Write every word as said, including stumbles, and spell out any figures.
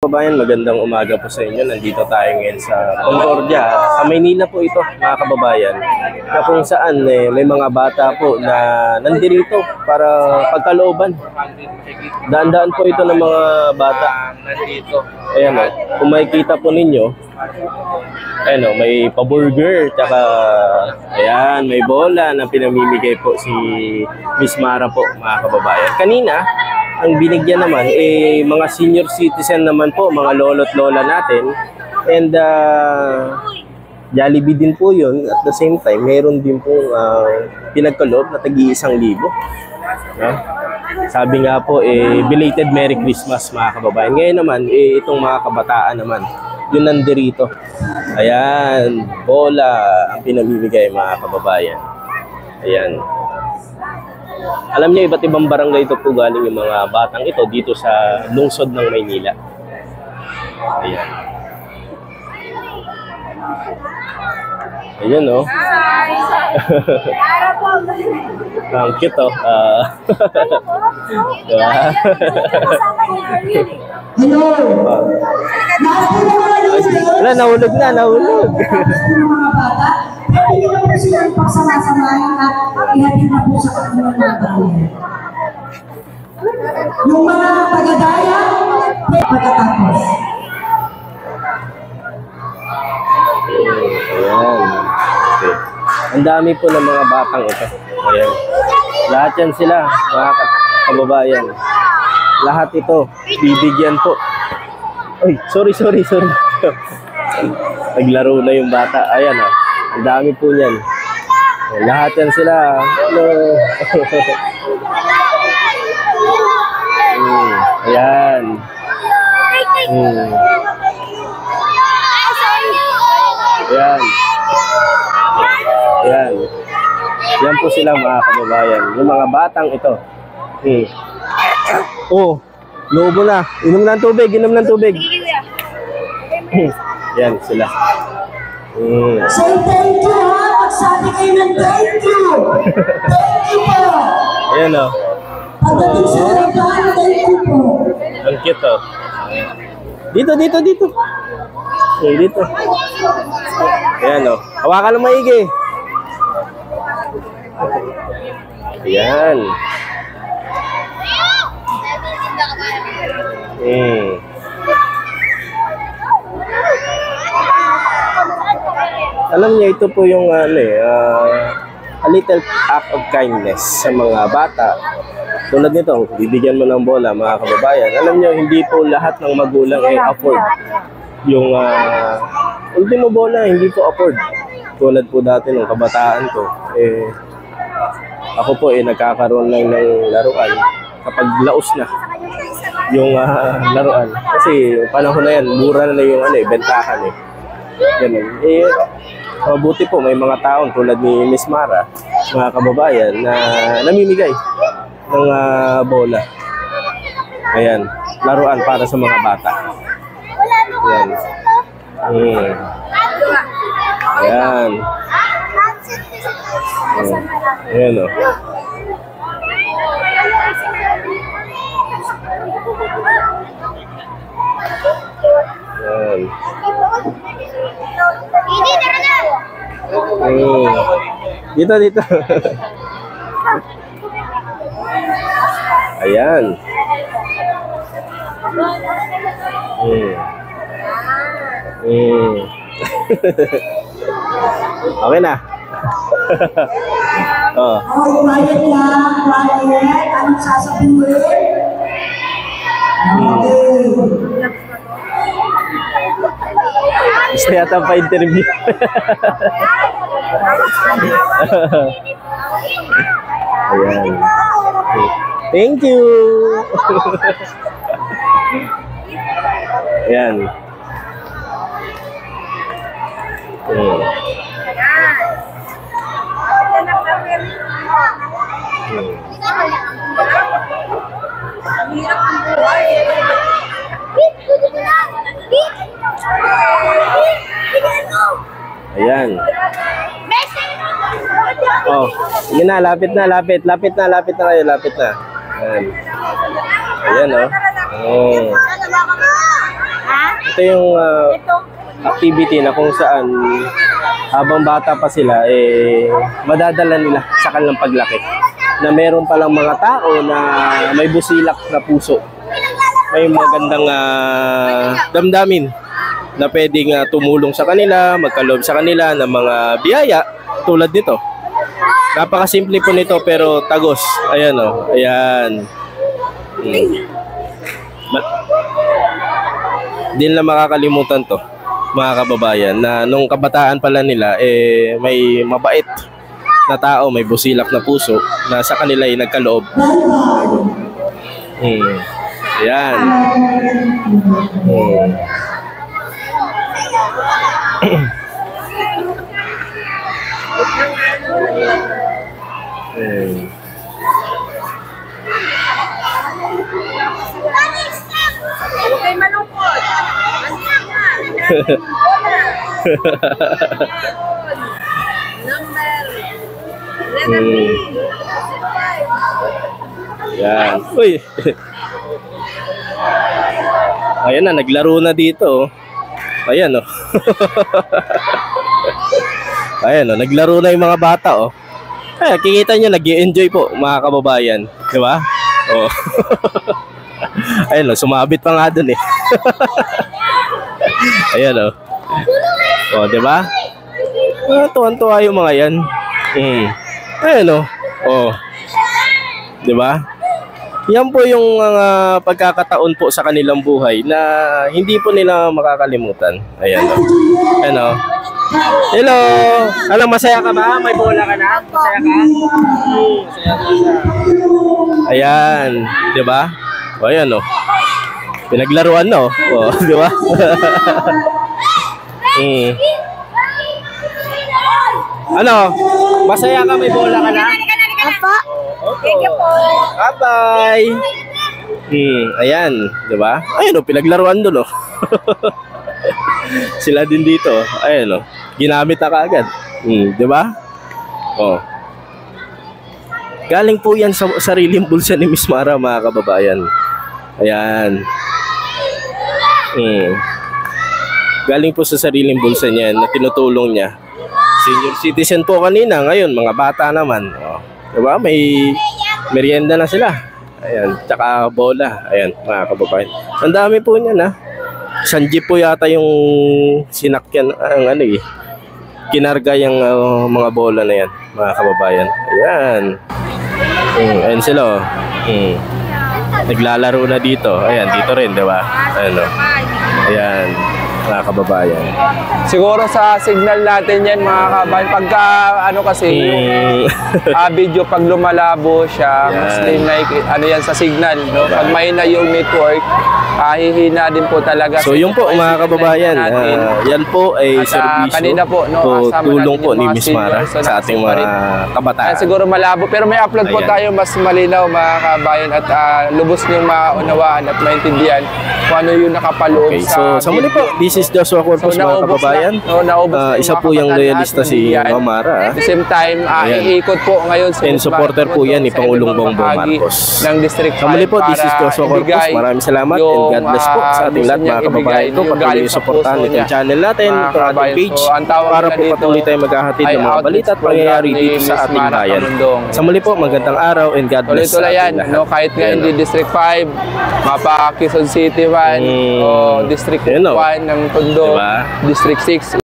kababayan, magandang umaga po sa inyo. Nandito tayo ngayon sa Concordia. Sa Maynila po ito, mga kababayan. Na kung saan eh, may mga bata po na nandirito para pagkalooban. Daan-daan po ito ng mga bata. Nandito. Ayan o, kung makikita po ninyo, ayan o, may pa-burger, tsaka ayan, may bola na pinamimigay po si Miss Mara po, mga kababayan. Kanina, ang binigyan naman, eh, mga senior citizen naman po, mga lolo't lola natin. And uh, Jollibee din po yun. At the same time, mayroon din po uh, pinagkaloob na tagi-isang libo. No? Sabi nga po, eh, belated Merry Christmas, mga kababayan. Ngayon naman, eh, itong mga kabataan naman, yun nandirito. Ayan, bola ang pinamimigay, mga kababayan. Ayan. Alam niyo, iba't ibang barangay ito po galing yung mga batang ito dito sa lungsod ng Maynila. Ayan. Ayan, no? Ang cute, oh. Uh, diba? Hello! Wala, nahulog na, nahulog. Mga bata, pwede nyo na po silang pagsama-samahin at ihatid na po sa kanilang mga bayan. Yung mga taga-daya, pagkatapos. Ayan. Okay. Ang dami po ng mga batang ito. Ayan. Lahat yan sila, mga kababayan. Lahat ito, bibigyan po. Ay, sorry, sorry, sorry. Naglaro na yung bata. Ayan, oh. Ang dami po niyan. Lahat yan sila. Hello. hmm, ayan. Hmm. Ayan. Ayan. Yan po sila, mga kababayan. Yung mga batang ito. Hmm. Oh, lobo na. Inom ng tubig, inom ng tubig. Yan sila. Hmm. Say thank you, ha? Magsabi kayo ng thank you. Thank you po. Ayan, oh. Pagdating sa regalo, thank you po. Ang cute, oh. Dito, dito, dito. Okay, dito. Ayan, oh. Hawakan ng maigi. Ayan. Hmm. Alam niyo, ito po yung ano eh, uh, a little act of kindness sa mga bata. Tulad nito, bibigyan mo ng bola, mga kababayan. Alam niyo, hindi po lahat ng magulang ay afford yung uh, ultimo bola, hindi po afford. Tulad po dati ng kabataan ko, eh, ako po eh nagkakaroon lang ng laruan kapag laos na yung uh, laruan. Kasi panahon na yan, mura na yung ano eh, bentahan eh. Ganun. Eh, mabuti po may mga taon tulad ni Miss Mara, mga kababayan, na namimigay ng uh, bola. Ayan, laruan para sa mga bata. Ayan. Hmm. Ayan. Hmm. Ayan, o. Ayan. Hmm. Dito, dito. Ayan. Hmm. Hmm. Okay na. Oh. Okay, quiet lang, quiet. Anong sasabihin? Okay. Gusto yata pa interview. Ayan. Thank you. Ayan. Hmm. Ayan. Oh, yun na, lapit na, lapit, lapit na, lapit na kayo, lapit na. Ayan. Ayan, oh. Oh. ito yung ah, activity na kung saan habang bata pa sila, eh, madadala nila sa kanilang paglaki. Na meron palang mga tao na may busilak na puso. May magandang ah, damdamin na pwedeng ah, tumulong sa kanila, magkaloob sa kanila ng mga biyaya tulad nito. Napakasimple po nito pero tagos. Ayan o, ayan. Hmm. Ma- Di nila makakalimutan to, mga kababayan, na nung kabataan pala nila, eh, may mabait na tao, may busilak na puso na sa kanila ay nagkaloob. Hmm. Ayan. Hmm. Hmm. Huwag kayo malungkot. Manyak na. Number. Letter B. Yan. Uy. Ayan na, naglaro na dito. oh. Ayan oh. Ayan oh, naglaro na yung mga bata oh. Ay, kikita nyo, nag-i-enjoy po mga kababayan. Di ba? Oh. Ayan oh, sumabit pa nga dun eh. Ayan oh. Oh, di ba? Ah, tuwan-tuwa yung mga yan. Hmm. Ayan oh. Oh. Di ba? Yan po yung uh, pagkakataon po sa kanilang buhay na hindi po nila makakalimutan. Ayan o. Ayan o. Hello! Alam, masaya ka ba? May bola ka na? Masaya ka? Hmm, masaya ka siya. Ayan. Di ba? O, ayan o. Pinaglaruan na o. O, di ba? hmm. Ano? Masaya ka? May bola ka na? Apa? Thank you po. Bye-bye. Hmm, ayan, 'di ba? Ayun oh, pinaglaruan doon oh. Sila din dito. Ayun oh. Ginamit na kaagad. Hmm, 'di ba? Oh. Galing po 'yan sa sariling bulsa ni Miss Mara, mga kababayan. Ayan. Hmm. Galing po sa sariling bulsa niya na tinutulong niya. Senior citizen po kanina, ngayon mga bata naman. Oh. Diba? May merienda na sila. Ayan. Tsaka bola. Ayan, mga kababayan. Ang dami po niyan, ha? Isang jeep po yata yung sinakyan, ang ano eh. Kinarga yung uh, mga bola na yan, mga kababayan. Ayan. Mm, ayan sila, oh. Mm. Naglalaro na dito. Ayan, dito rin, diba? Ayan, oh. Ayan, mga kababayan. Siguro sa signal natin yan mga kabayan. Pagka ano kasi yung uh, video pag lumalabo siya, Yan. mas din like, ano yan sa signal. No? Pag mahina yung network, uh, hihina din po talaga. So yung po mga kababayan, uh, yan po ay At, uh, serbisyo kanina po, no, o kasama tulong natin po yung ni mga Miss Mara seniors, so sa ating nakasama mga rin. kabataan. Kaya siguro malabo pero may upload po Ayan. tayo mas malinaw mga kabayan at uh, lubos niyong maunawaan at maintindihan kung ano yung nakapaloob Okay, sa so sa muli po, this is Joshua Corpus, mga naubos kababayan. na- no, naubos Ah, na yung isa mga po yung kabataan loyalista natin si yan. Ma'am Mara. ah. At the same time, uh, Ayan. iikot po ngayon sa And Miss supporter Mara po yan ni sa Pangulong iba't ibang Bongbong bahagi Marcos. ng District Sa muli po, this is para Joshua Corpus. ibigay Maraming salamat and yung, God bless po sa ah, ating gusto lahat, mga niyang kababayan ibigay, ko. yung Patuloy galing yung sa supportahan puso itong niya. channel natin, Mga itong ating kababayan, page, so, ang tawag para nila po dito patuloy tayo maghahatid ay ng mga outreach balita at program pangyayari ni dito sa Miss ating Mara bayan. Kamundong. Sa muli po, magandang araw and God bless sa Tuloy-tuloy yan, ating lahat. no? Kahit nga Ayan, hindi oh. District five, mapa Quezon City man, Mm. o District Ayan, oh. one ng Tondo, Diba? District six,